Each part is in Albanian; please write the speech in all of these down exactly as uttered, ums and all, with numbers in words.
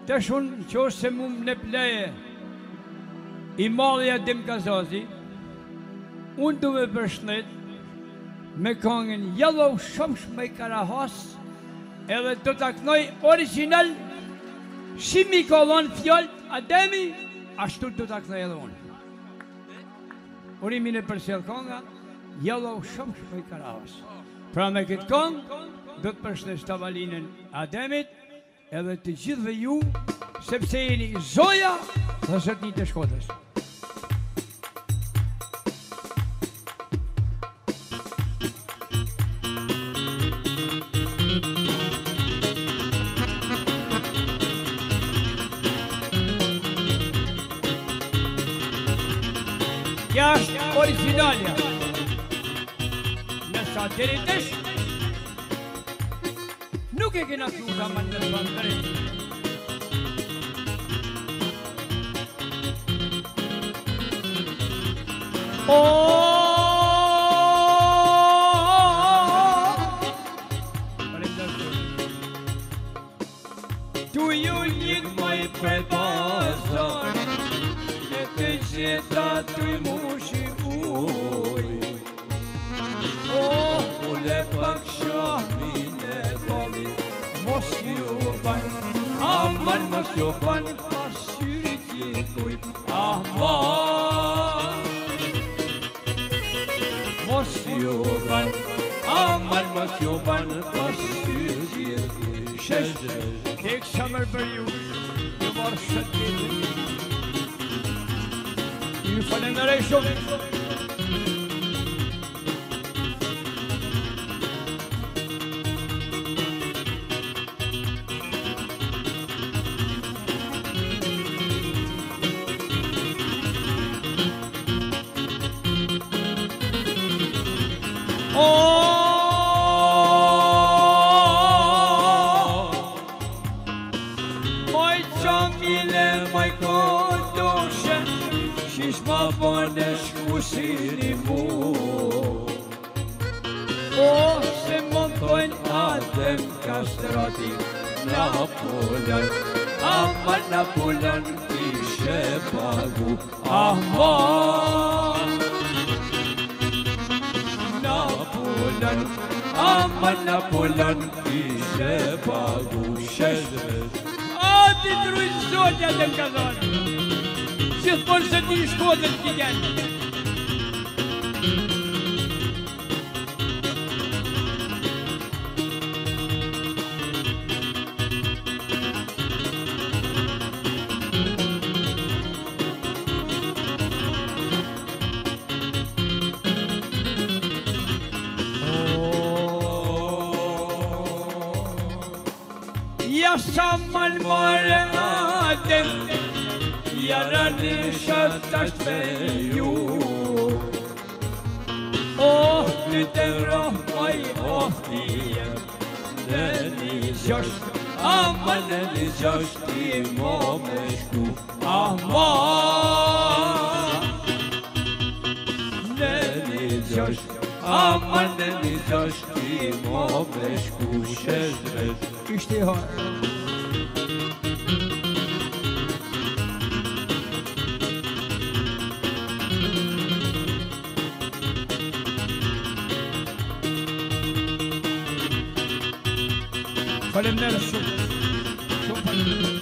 Të shumë që se mu më në pleje i madhja Dim Kazazi, unë du me përshnet me këngën Yellow shumë shme i Karahas, edhe do të knoj original, shimi ka dhonë fjallë Ademi, ashtu do të knoj edhe unë. Urimin e përsel kënga, Yellow shumë shme i Karahas. Pra me këtë këngë, do të përshnet Stavalinën Ademit, edhe të gjithve ju, sepse jeni zoja dhe zotni të Shkodrës. Kja është originalja. Nësa deri tesh, nuk e kena këtu ka më në bandërit. Tu ju njët maj përbazar, e të gjitha të i mushi uj. O, ule pak shamin e balit, mos ju ban, aman mos ju ban, pasyrit jekuj, aman. Mos ju ban, aman mos ju ban, pasyrit jekuj, sheshtë. Tek shamër për ju, ju marë shëtë. Ju falenderej shumë. Shkusini mu, o se montojnë Adem Kastrati Napoleon, ama Napoleon kishe pagu, ama Napoleon, ama Napoleon kishe pagu, sheshtë. A ti trujtë zonja Adem Kastrati, gjithmonë se ti Shkodrës t'i gjenë. Ja sa malmare Adem, jarani shëtasht me ju. Oh, ty të rohmoj oftijem, në një gjosht, ama në një gjosht ti mo me shku, ama në një gjosht, ama në një gjosht ti mo me shku, sheshtë. Ishte harë. Falemderë shumë, shumë falemderë.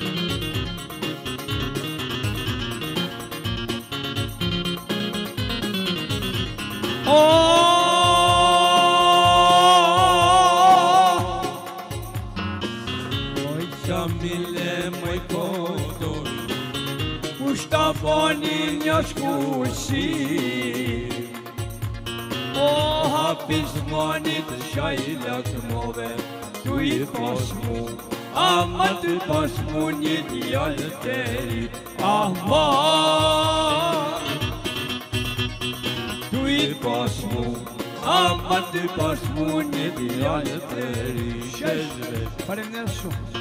Moj qamile, moj kodor, kushta boni një shkushi, o hafiz monit shajlak move, tu i pas mu, ama tu pas mu një djallë teri, ama tu i pas mu, ama tu pas mu një djallë teri, sheshtë. Falemderë shumë.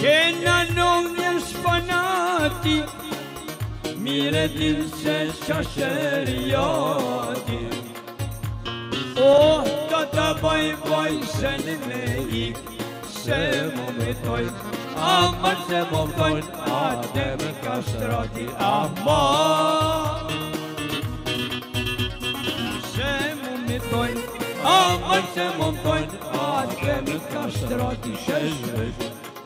Kena nonjën spanati, mire din se qasheriati. Oh, do të bëj bëj se në me ik, se mu me toj, amar se mu toj, ate me kastrati, amar. Se mu me toj, amar se mu toj, ate me kastrati, sheshvesh.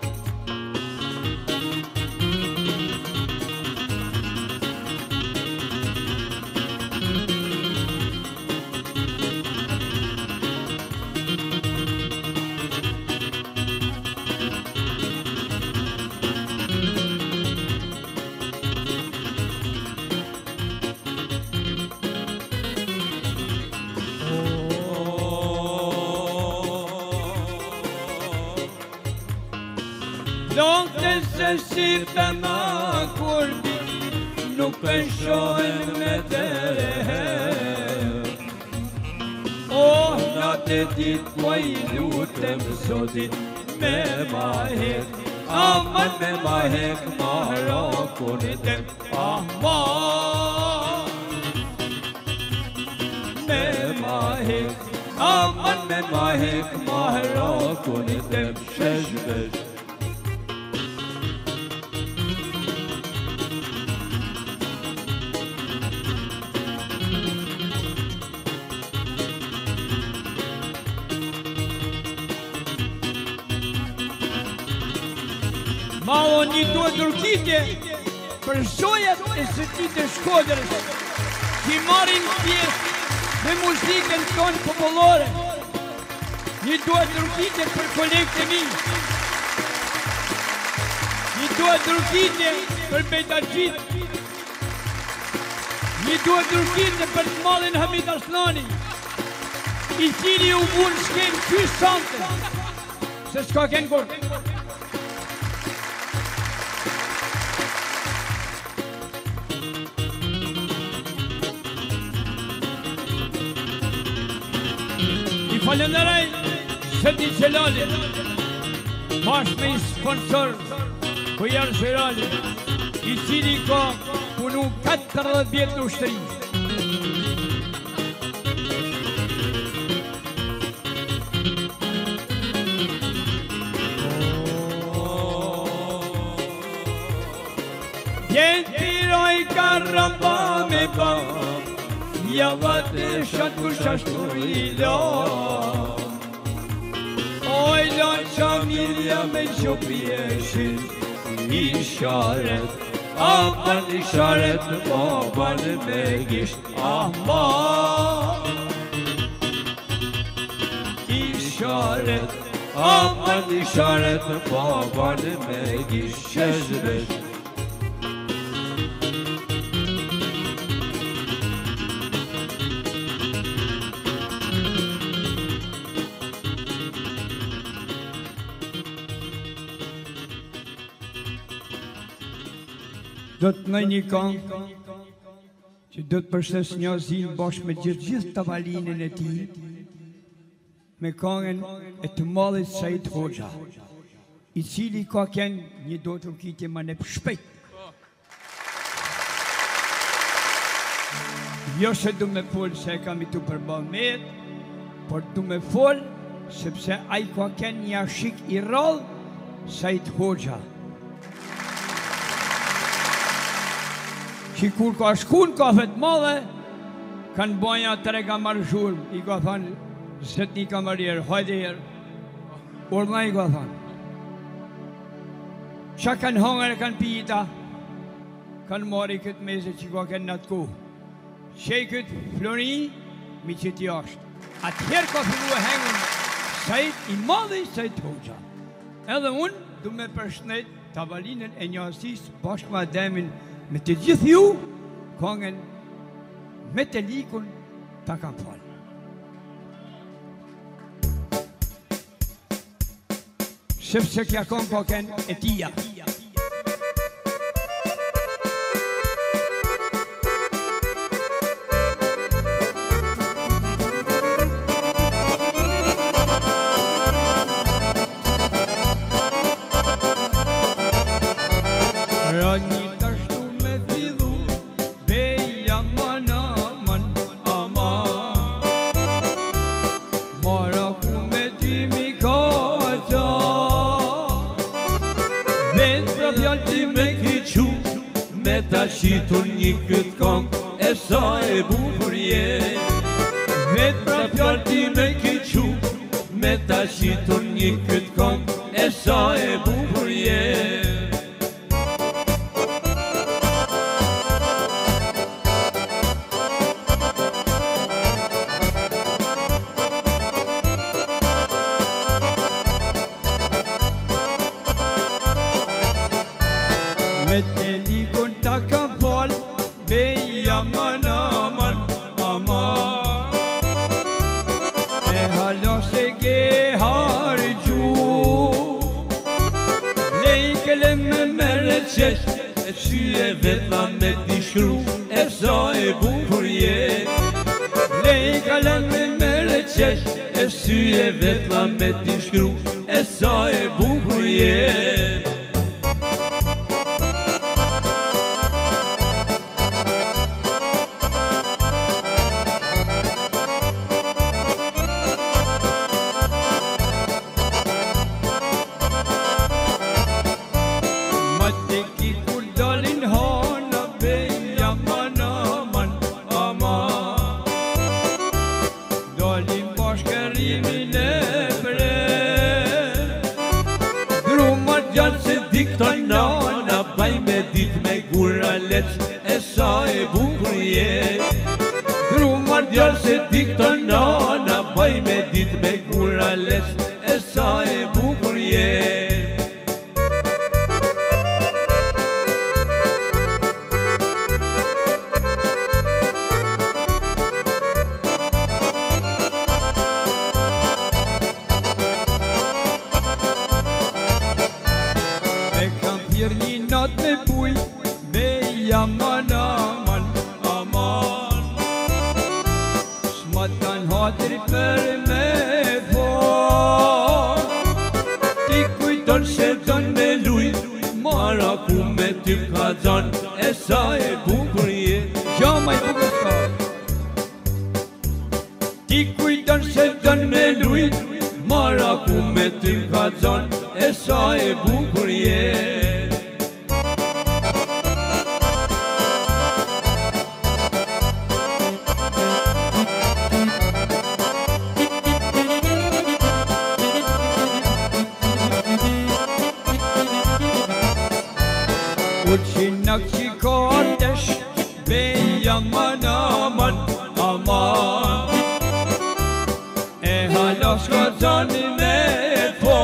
Donte se si për ma kurdi, nuk e shohin me të reherë. Oh, natë dit po i lutem Zotit me ma hek, aman me ma hek ma rakun e tem, aman. Me ma hek, aman me ma hek ma rakun e tem, shesh vesh. Ma o një duhet nërkitje për zojat e sëtit e Shkodrës që marrin pjesë me muzikën tonë popullore. Një duhet nërkitje për kolegët e mi. Një duhet nërkitje për Bejtagjit. Një duhet nërkitje për të malin Hamid Arslani, i cili u bunë shkenë qysë sante, se s'ka kënë kur. Falenderoj Zeti Gjelali, bashkë me i sponsor Kujar Zherali, i cili ka punu katërdhjetë vjetë në ushtëri. Jetiroj ka ramba me bam, javat e shatë kush ashtu i lam. Oj lan qamirja me qopjeshin, i sharet, aman i sharet, baban me gisht, aman. I sharet, aman i sharet, baban me gisht, sheshvesh. Do të në një këngë që do të përshes një azil bashkë me gjithë gjithë tavalinën e ti, me këngën e të madhit Said Hoxha, i cili ka kënë një do të rukitje më në shpejt. Jo se du me folë se e kam i të përbal med, por du me folë sepse a i ka kënë një ashik i rallë Said Hoxha. Që kur ka shku në kafet madhe, kanë boja të rega marrë zhurmë, i ka thanë, zët një kamarierë, hajde herë, urna i ka thanë. Qa kanë hongër e kanë pita, kanë marri këtë meze që ka kënë në të kohë. Qej këtë flori, mi që t'i ashtë. Atëherë ka fillu e hengën, Said i madhe i Said Hoxha. Edhe unë, du me përshnet tavalinën e njësisë bashkë me Ademin, me të gjithë ju, këngën me të likun ta kam falë. Sepse kja këngë ka kënë e tia. Para një tashtu me fillu, beja man aman, aman. Mara ku me ty mi ka qa, vetë pra fjallë ti me kiqu, me ta shitur një këtë kong, e sa e bukur je. Vetë pra fjallë ti me kiqu, me ta shitur një këtë kong, e sa e bukur je. Me të likon ta kam fal, beja man aman, aman. E hala se ke hargju, lejkele me mere qesh, e syje vetla me t'i shkru, e sa e bukur je. Lejkele me mere qesh, e syje vetla me t'i shkru, e sa e bukur je. Nana baj me dit me gura lec, e sa e bukur je. Drumar djallë se dikta nana baj me dit me gura lec, e sa e bukur je. Një nat me buj, beja man aman, aman. S'ma tan hatri për me fort, ti kujton se don me luj, mara ku me ty ka zan, e sa e bukur je. Ja ma i bukur s'ka. Ti kujton se don me luj, mara ku me ty ka zan, e sa e bukur je. Uqinak që ka atesh, beja man aman, aman. E hala s'ka zani me po,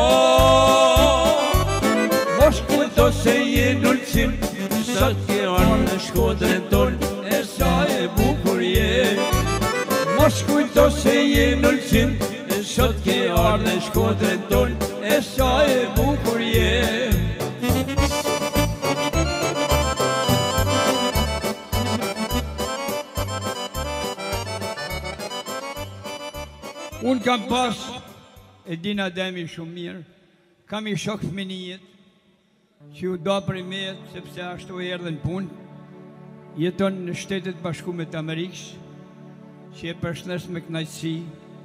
mos kujto se je nulqim, sa t'ke arë në Shkodrën ton, e sa e bukur je. Mos kujto se je nulqim, sa t'ke arë në Shkodrën ton, e sa e bukur je. Unë kam pas, e dina demi shumë mirë, kam i shok fëminijet, që u do për i mejet, sepse ashtu e erdhen punë, jeton në Shtetet Bashkuara të Amerikës, që e përshëndes me kënaqësi,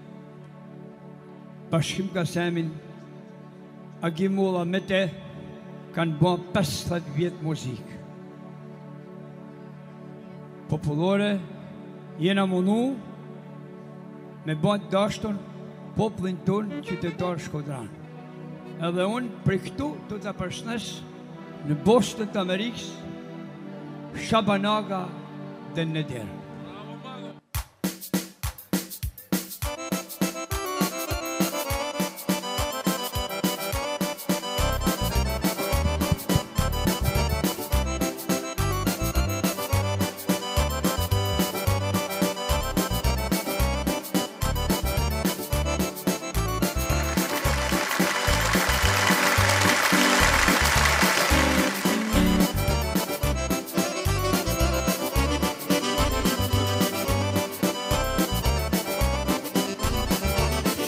Bashkim Kasemin, Agimulla me te, kanë bën pesëdhjetë vjet muzikë. Popullore, jena mundu, me bënd dashtën popullin tonë qytetar Shkodran. Edhe unë për këtu të të përshëndes në Boston të Amerikës, Shabanaga dhe Neder.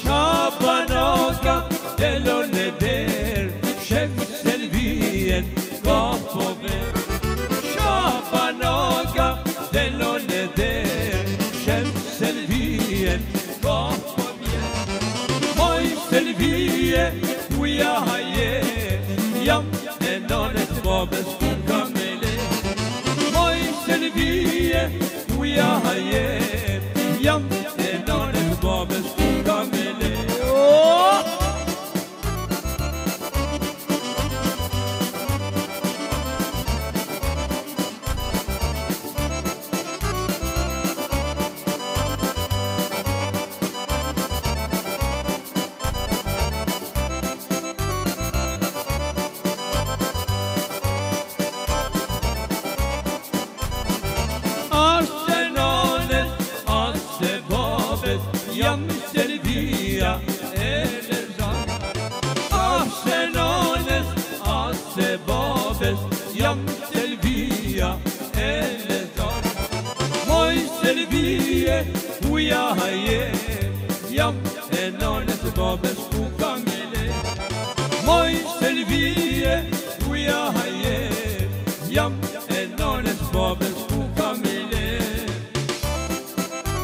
Delon Neder, Şef Selviyen, kapove Shabanoga delonede Shem selvien kapove Moj selvie uja haje Jam e nonet babes ku kamele Moj selvie uja haje Jam e nonet babes ku kamele Oh! Jam selvia e lezan Ase nones, ase babes Jam selvia e lezan Moj selvie uja haje Jam e nones babes ku kamele Moj selvie